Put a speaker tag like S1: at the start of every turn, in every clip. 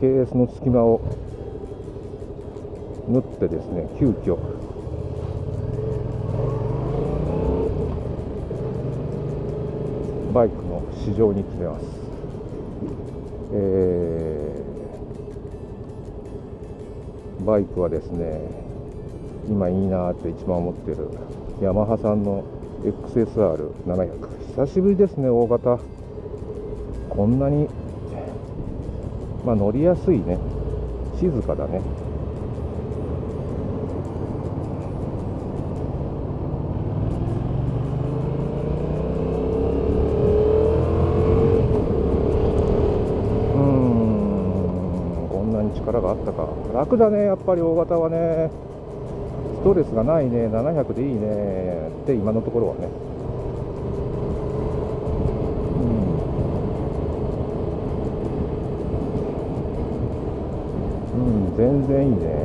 S1: ースの隙間を縫ってですね、急遽バイクの試乗に来てます。バイクはですね、今いいなって一番思ってるヤマハさんの XSR700、久しぶりですね。大型こんなに乗りやすいね、静かだね。こんなに力があったか。楽だね、やっぱり大型はね。ストレスがないね。700でいいねって今のところはね。全然いいね。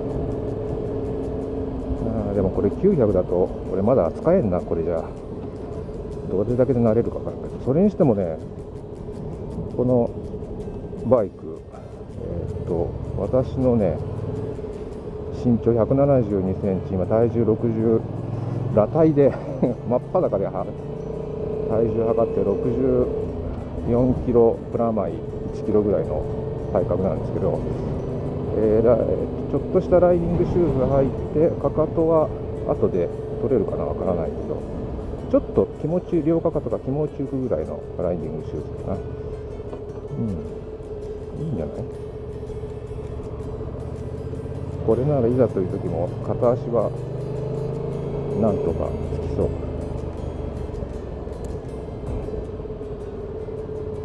S1: でもこれ900だとこれまだ扱えんな。これじゃどれだけで慣れるか分からんけど、それにしてもね、このバイク、私のね身長172センチ、今体重60、裸体で真っ裸で体重測って64キロプラマイ1キロぐらいの体格なんですけど、ちょっとしたライディングシューズが入って、かかとは後で取れるかな、わからないけど、ちょっと気持ち、両かかとが気持ちよくぐらいのライディングシューズかな。いいんじゃない？これならいざという時も片足はなんとかつきそう。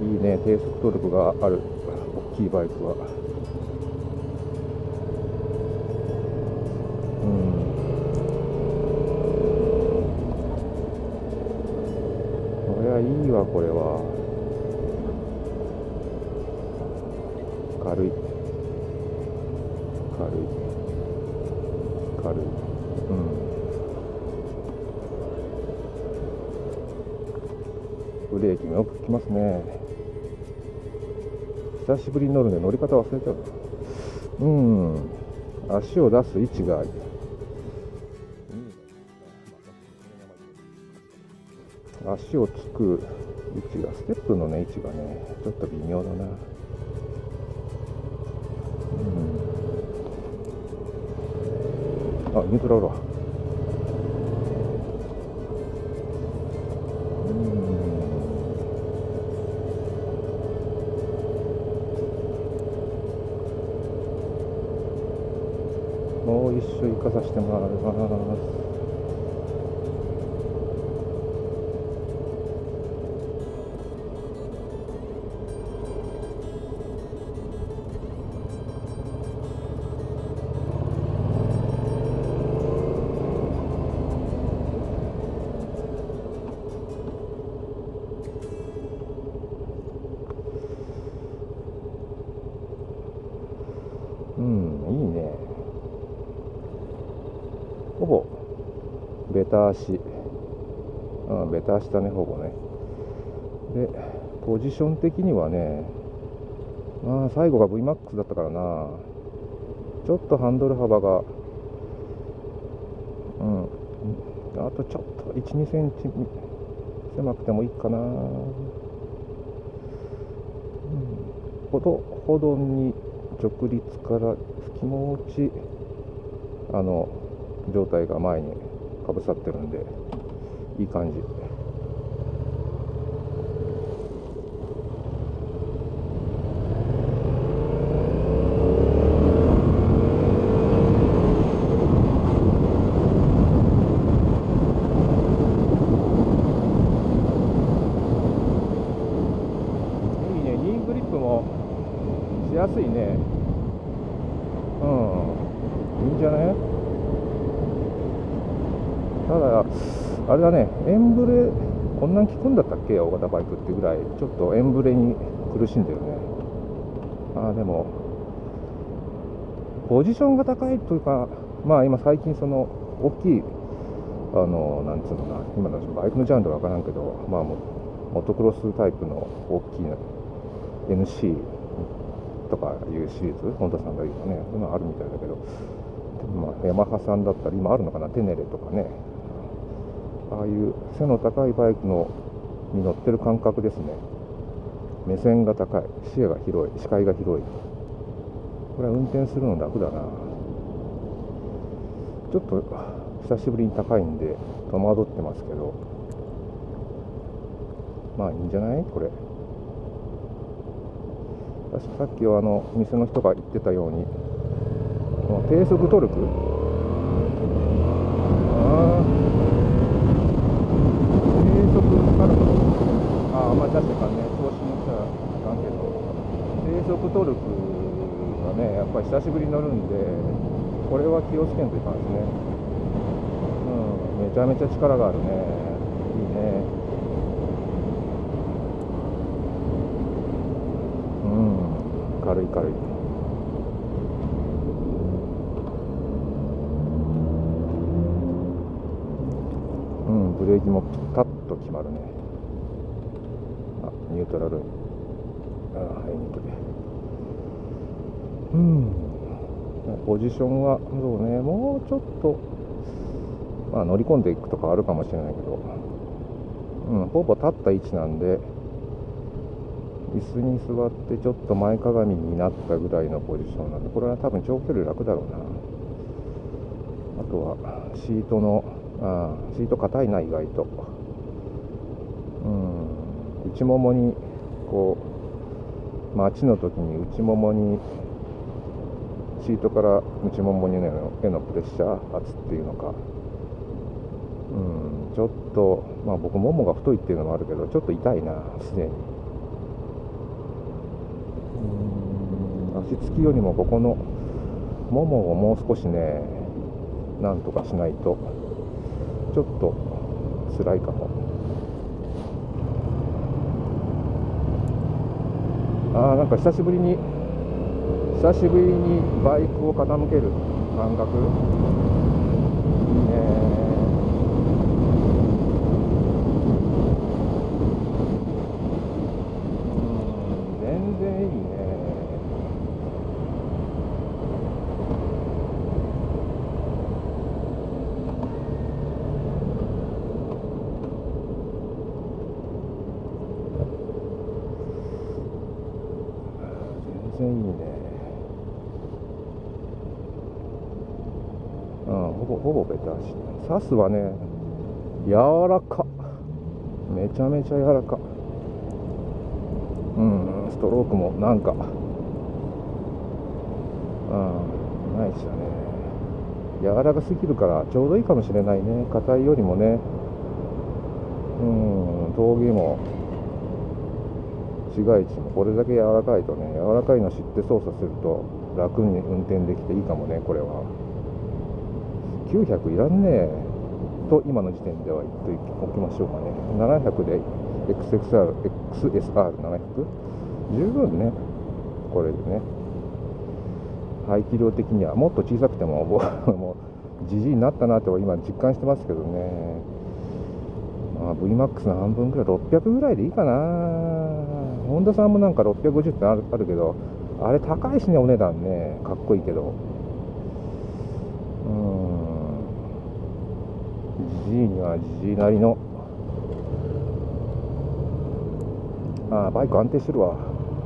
S1: いいね、低速トルクがある大きいバイクは。これはいいわ。これは軽い。ブレーキもよく効きますね。久しぶりに乗るんで乗り方忘れちゃう。足を出す位置が足をつく位置が、ステップのね位置がねちょっと微妙だな。ニュートラルだ。もう一周行かさせてもらいます。いいね。ほぼベタ足、ベタ足だね、ほぼね。でポジション的にはね、最後が VMAX だったからな、ちょっとハンドル幅があとちょっと 1,2 センチ狭くてもいいかな。歩道に直立から気持ち状態が前にかぶさってるんでいい感じ。いいね、ニーグリップもしやすいね。いいんじゃね。ただあれだね、エンブレこんなに効くんだったっけ、大型バイクってぐらいちょっとエンブレに苦しんでるね。でもポジションが高いというか、今最近その大きいなんつうのな、今のバイクのジャンルは分からんけど、モトクロスタイプの大きい NC とかいうシリーズ、ホンダさんが言うとね、そういうのあるみたいだけど、ヤマハさんだったら今あるのかな、テネレとかね、ああいう背の高いバイクに乗ってる感覚ですね。目線が高い、視野が広い、視界が広い。これは運転するの楽だな。ちょっと久しぶりに高いんで戸惑ってますけど、まあいいんじゃないこれ。さっきは店の人が言ってたように、この低速トルク、低速カルト、あんまり出してかんね、調子に乗ったらあかんけど、低速トルクがね、やっぱり久しぶりに乗るんで、これは気をつけんといかんですね。めちゃめちゃ力があるね。いいね。軽い軽い。ブレーキもピタッと決まるね。ニュートラル。はいにくで。ポジションはそうね、もうちょっと乗り込んでいくとかあるかもしれないけど、ほぼ立った位置なんで、椅子に座ってちょっと前かがみになったぐらいのポジションなんで、これは多分長距離楽だろうな。あとはシート硬いな、意外と。内ももにこう待ちの時に内ももにシートから内ももにへのプレッシャー圧っていうのか、ちょっと僕ももが太いっていうのもあるけど、ちょっと痛いな、すでに。足つきよりもここのももをもう少しね、なんとかしないとちょっと辛いかも。なんか久しぶりにバイクを傾ける感覚、いいね。全然いいね。全然いいね。ほぼベタ足。サスはね、柔らか。めちゃめちゃ柔らか。ストロークもなんか、ナイスだね。柔らかすぎるからちょうどいいかもしれないね。硬いよりもね。峠も市街地もこれだけ柔らかいとね、柔らかいの知って操作すると楽に運転できていいかもね。これは900いらんねえと今の時点では言っておきましょうかね。700で XSR700 十分ね。これでね、排気量的にはもっと小さくてももうじじいになったなって今実感してますけどね。VMAX の半分ぐらい、600ぐらいでいいかな。ホンダさんもなんか650ってあるけど、あれ高いしね、お値段ね。かっこいいけど、じじいにはじじいなりの。バイク安定してるわ。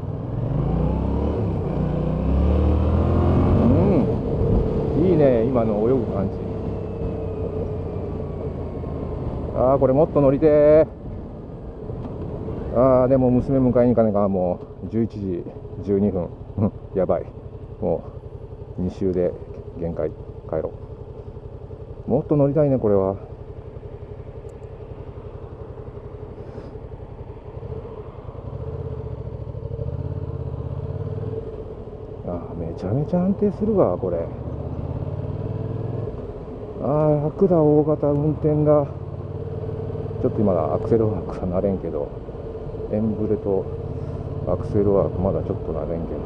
S1: いいね、今の泳ぐ感じ。これもっと乗りてー。でも娘迎えに行かねえか。もう11時12分やばい。もう2周で限界。帰ろう。もっと乗りたいね、これは。めちゃめちゃ安定するわ、これ。楽だ、大型運転が。ちょっと今アクセルワークはなれんけど、エンブレとアクセルワークまだちょっとなれんけど、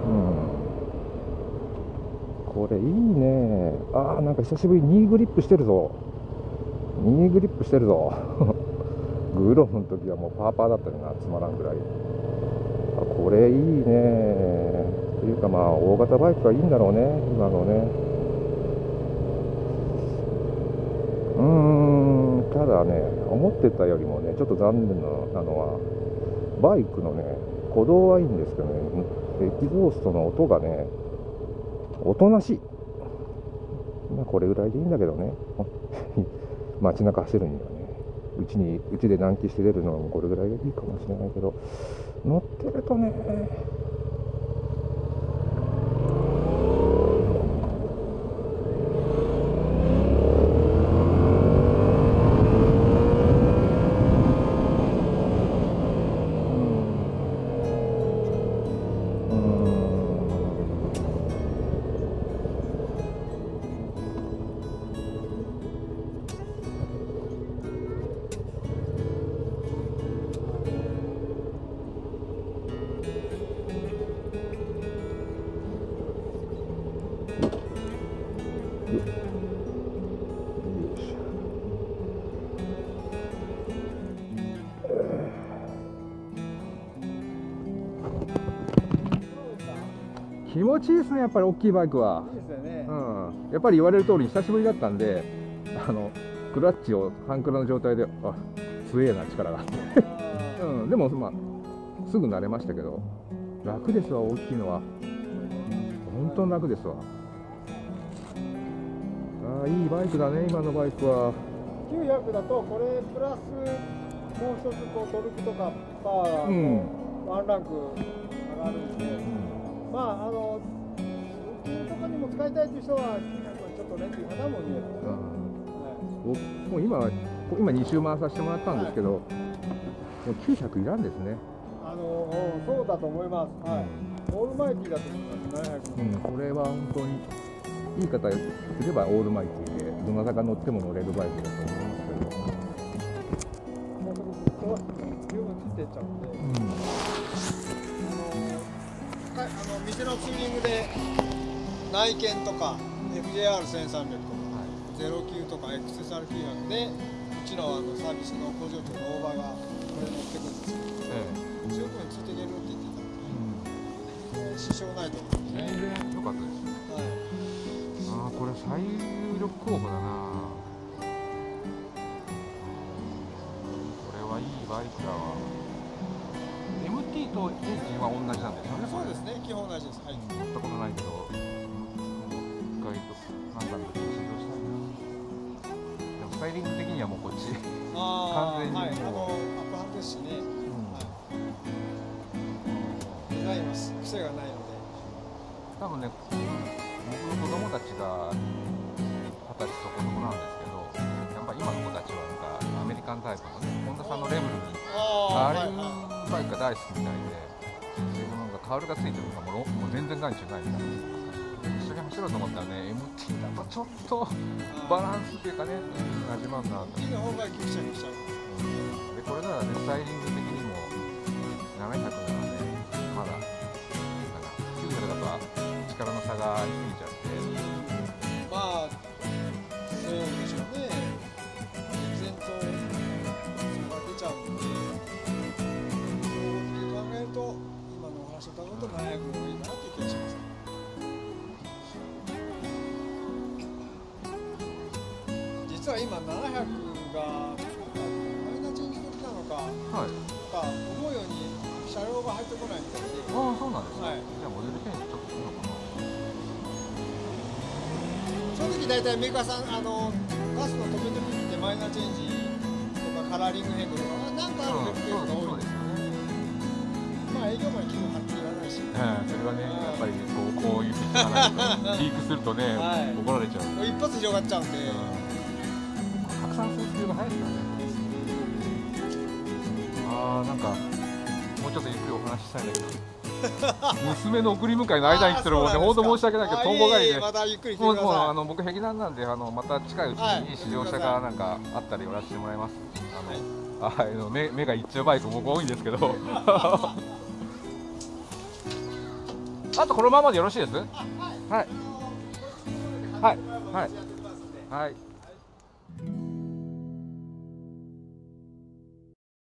S1: これいいね。なんか久しぶりにニーグリップしてるぞ。ニーグリップしてるぞグローブの時はもうパーパーだったよな、つまらんぐらい。 これいいね。というかまあ大型バイクがいいんだろうね、今のね。ただね、思ってたよりもね、ちょっと残念なのは、バイクのね、鼓動はいいんですけどね、エキゾーストの音がね、おとなしい。まあこれぐらいでいいんだけどね、街中走るにはね、うちで南紀して出るのもこれぐらいがいいかもしれないけど、乗ってるとね、気持ちいいですね、やっぱり大きいバイクは。いいですよね。やっぱり言われる通り久しぶりだったんで、クラッチを半クラの状態で、強えな力があって、でもまあすぐ慣れましたけど、楽ですわ、大きいのは。本当に楽ですわ。いいバイクだね、今のバイクは。
S2: 900だとこれプラスもう一つこうトルクとかパワーのワンランク上がるんで、まあ通勤とかにも使いたいという人は900はちょっとレンジかなもんね。
S1: もう今2周回させてもらったんですけど、もう900いらんですね。
S2: そうだと思います。オールマイティだと思います。700。
S1: これは本当にいい方すればオールマイティでどなたか乗っても乗れるバイクだと思いますけど。
S2: もうここ十分ついてっちゃうんで。店のツーリングで内見とか FJR1300 とか、09とか XSR900 でうちのサービスの工場長の大場がこれ乗ってくるんですけど、強くについていけるって言ってたので、支障ないと思うんですね。
S1: 全然良かったです。これ最有力候補だな。これはいいバイクだわ。MT とエンジンは同じなんですよね。
S2: そうですね、基本同じです。乗
S1: ったことないけど、一回となんだろう、試乗したいな。でもスタイリング的にはもうこっち完全にもう
S2: アップハンですしね。ないます。癖がないので。
S1: 多分ね、僕の子供たちが20歳そこそこなんですけど、やっぱ今の子たちはなんかアメリカンタイプのね、本田さんのレベルにああいうバイクが大好きみたいで、なんかカウルがついてるのがもう全然眼中ないみたいな。一緒に走ろうと思ったらね、MT だとちょっとバランスっていうかね、味まんなと。
S2: MT の方がギクシャギクシャ。
S1: でこれならね、スタイリング的にも700ならね、まだ900だと力の差がありすぎちゃって、
S2: まあそうでしょうね。歴然と差が出ちゃうんで、そう考えると今のお話を伺うと700がいいかなという気がします。実は今700がマイナーチェンジ時なのか、思うように車両が入ってこないみたいで。
S1: そうなんですね。じゃあモデルチェンジちょっとするのかな。
S2: その時大体メーカーさんガスの止めてみてマイナーチェンジとかカラーリング変更とかなんかあるケースが多いですよね。まあ営業マンに聞くのはっきり言わないし。
S1: それはね、やっぱりこういう人がないとリークするとね、怒られちゃう。
S2: 一発広がっちゃうんで。
S1: 拡散するスピードが速いですからね。なんかもうちょっとゆっくりお話ししたいんだけど。娘の送り迎えの間に来てるもんね、本当申し訳ないけど、とんぼ帰りで、僕、壁南なんで、また近いうちにいい試乗車かなんかあったら寄らせてもらいます。目がいっちゃうバイク、僕多いんですけど、あとこのままでよろしいです？はい、はい、はい、はい。